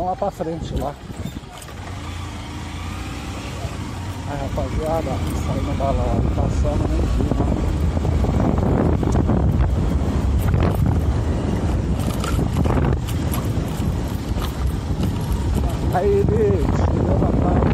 Vamos lá pra frente lá. Aí, rapaziada, saindo da lá, passando nem vi, né? Aí, bicho, chegou na praia.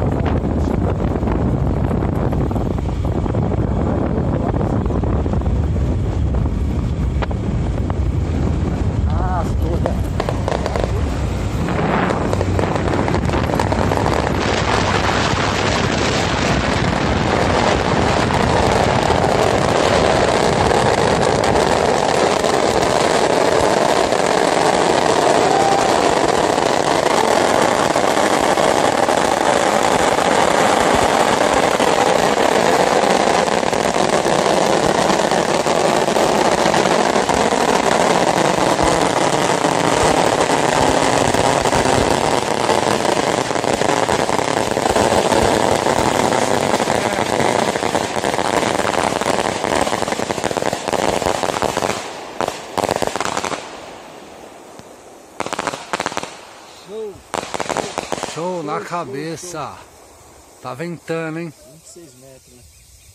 Show na cabeça. Tá ventando, hein? 26 metros, né?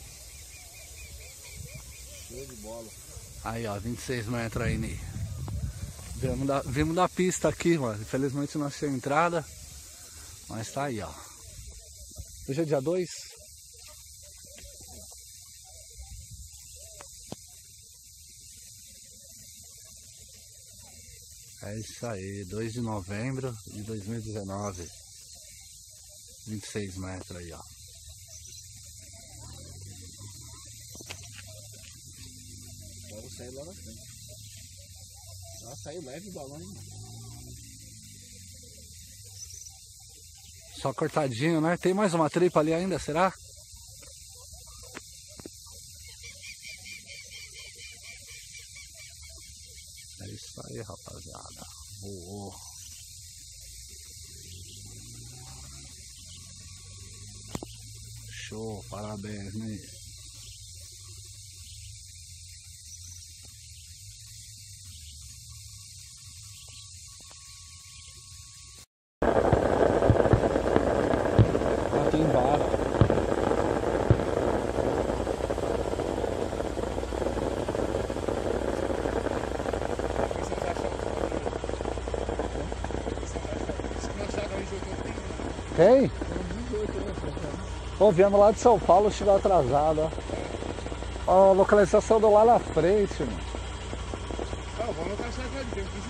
Show de bola. Aí, ó, 26 metros aí, Ney. Vimos da pista aqui, mano. Infelizmente não achei entrada. Mas tá aí, ó. Hoje é dia 2. É isso aí, 2 de novembro de 2019. 26 metros aí, ó. Agora saiu lá na frente. Ela saiu leve o balão, hein? Só cortadinho, né? Tem mais uma tripa ali ainda, será? É isso aí, rapaziada. Voou. Show, parabéns, né? Aqui embaixo. Tem? Pô, viemos lá de São Paulo, chegou atrasado, ó. Ó, a localização do lá na frente, mano. Ah, vamos localizar aqui, tem